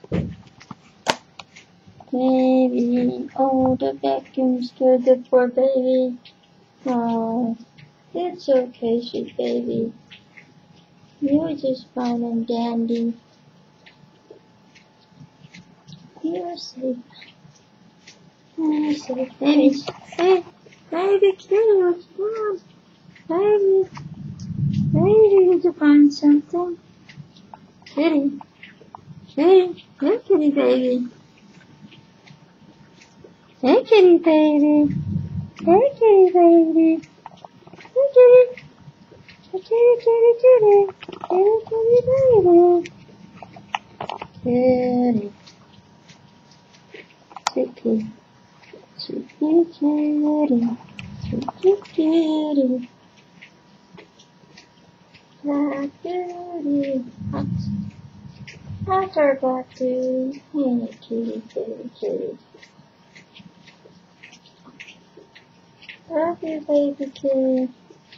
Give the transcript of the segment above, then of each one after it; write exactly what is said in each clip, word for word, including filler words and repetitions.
Baby, oh, the vacuum scared the poor baby. Oh, it's okay, sweet baby. You're just fine and dandy. You're safe. You're safe, baby. Hey, baby, kitty, what's wrong? Baby, baby, did you find something? Kitty, kitty, hey, kitty, baby. Hey, kitty, baby. Hey, kitty, baby. Hey, kitty. Hey, kitty, kitty, kitty. Kitty, kitty, baby. Kitty. Sweet kitty. Sweet kitty, kitty. Sweet kitty, kitty. Black kitty. That's our black kitty. Hey, kitty, kitty, kitty. Love you, baby kitty.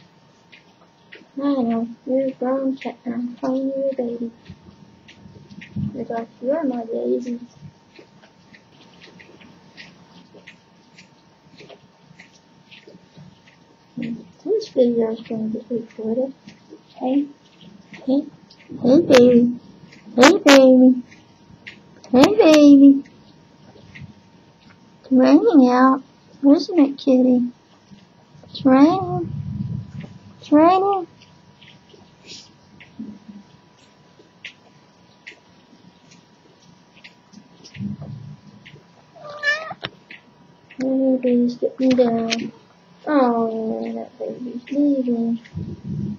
I know, you're a grown cat now. I'm calling you a baby. You're like, you're my baby. This video is going to be recorded. Hey, hey, hey baby. Hey baby. Hey baby. It's raining out, isn't it, kitty? It's raining. It's raining. Baby's getting down. Oh, that baby's leaving.